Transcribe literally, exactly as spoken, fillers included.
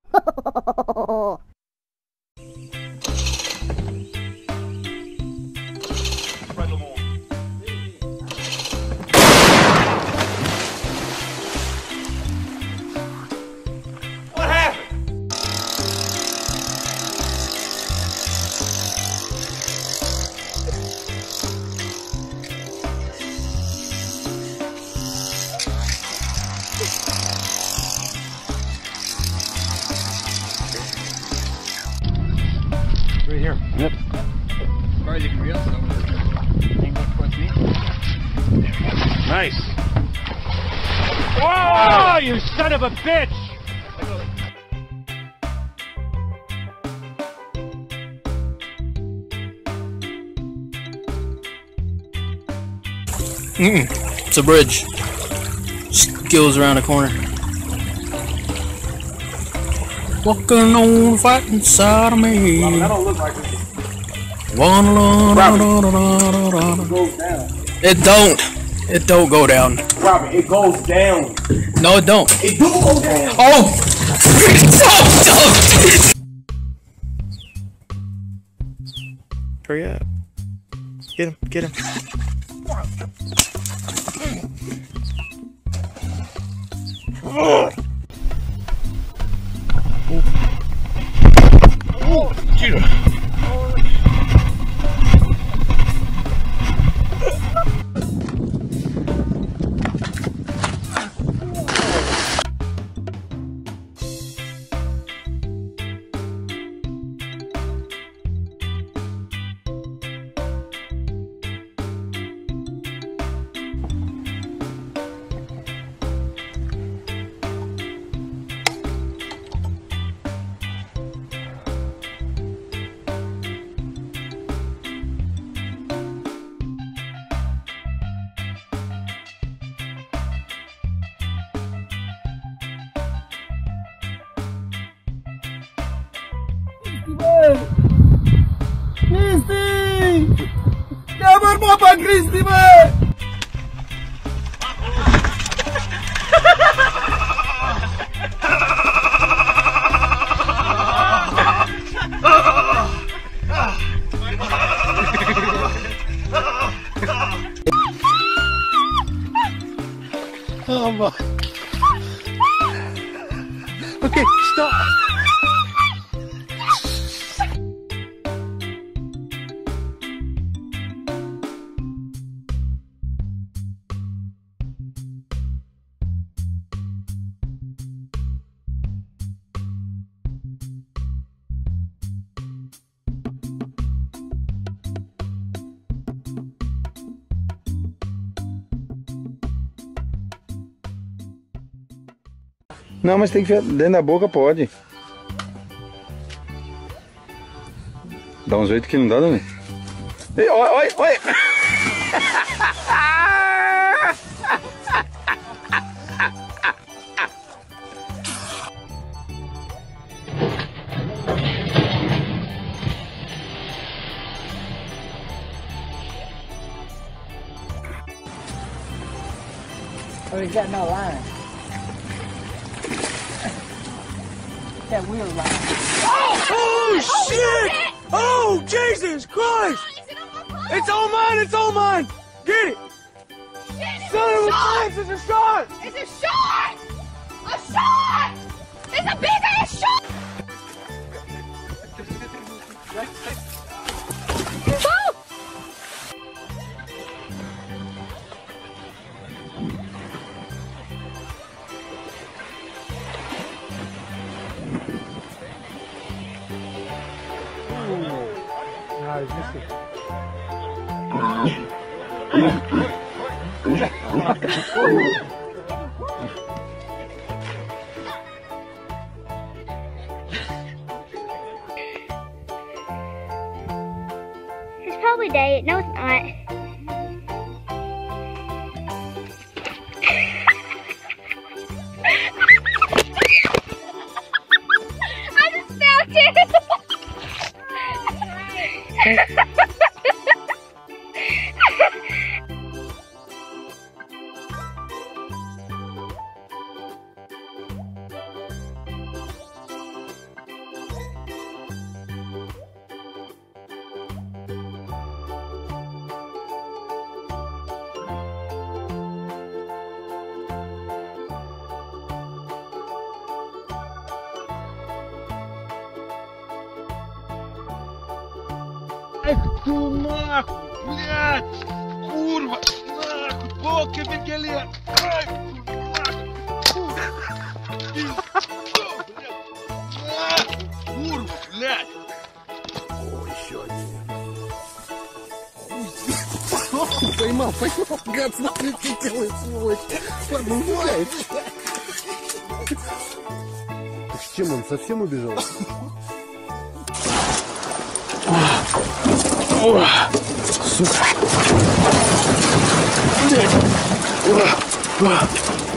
Right here. Yep. As far as you can reel, so ain't going towards me. Nice. Oh, you son of a bitch! Mm-mm. It's a bridge. Just goes around a corner. Walking on the fighting side of me. Robin, that don't look like it. One, la, la, la, la, la, la. It goes down. It don't. It don't go down. Robin, it goes down. No, it don't. It do go down. Oh! Hurry up. Get him, get him. Oh, oh, dude. Cristi! Chiama il papà Cristi, beh! Oh my. Okay, stop. Não, mas tem que enfiar dentro da boca, pode. Dá um jeito que não dá, Dani. Oi, oi, oi! Oh, he's got no line. That wheel line. Oh, oh shit! Oh, Jesus Christ! It's all mine, it's all mine! Get it! Son of a bitch, it's a shark! It's a shark! A shark! It's a big ass shark! I missed it. It's probably dead. No, it's not. I just felt it. Эх, ты нахуй, блядь! Курва! Нахуй! Полки Микеле! Ай! Нахуй! Курва, блядь! О, еще один. Поймал, поймал, гад, смотри, что делает, сволочь. Ладно, убегает. С чем он, совсем убежал? О, сука. Блядь.